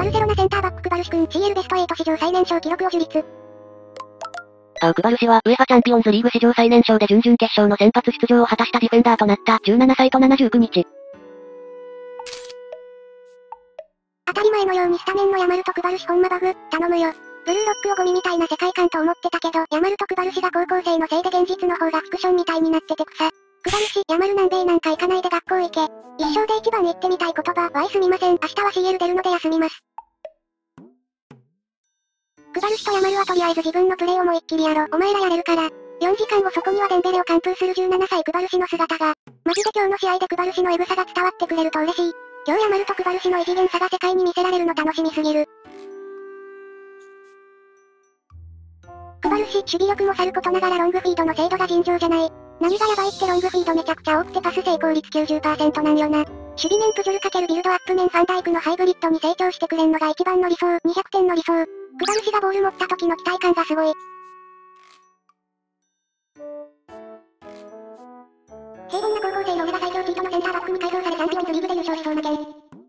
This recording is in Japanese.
バルセロナセンターバッククバルシ君 CL ベスト8史上最年少記録を樹立。 クバルシは、ウエファチャンピオンズリーグ史上最年少で準々決勝の先発出場を果たしたディフェンダーとなった17歳と79日。 当たり前のようにスタメンのヤマルトクバルシホンマバグ、頼むよ。ブルーロックをゴミみたいな世界観と思ってたけど、ヤマルトクバルシが高校生のせいで現実の方がフィクションみたいになってて草。クバルシ、ヤマル南米なんか行かないで学校行け。一生で一番言ってみたい言葉、わいすみません。明日は CL 出るので休みます。クバルシとヤマルはとりあえず自分のプレーを思いっきりやろ。お前らやれるから。4時間後そこにはデンベレを完封する17歳クバルシの姿が。マジで今日の試合でクバルシのエグさが伝わってくれると嬉しい。今日ヤマルとクバルシの異次元さが世界に見せられるの楽しみすぎる。クバルシ、守備力もさることながらロングフィードの精度が尋常じゃない。何がやばいってロングフィードめちゃくちゃ多くてパス成功率 90% なんよな。守備面プジョル×ビルドアップ面ファンダイクのハイブリッドに成長してくれんのが一番の理想。200点の理想。クバルシがボール持った時の期待感がすごい。平凡な高校生の俺が最強チートのセンターバックに改造されチャンピオンズリーグで優勝しそうな件。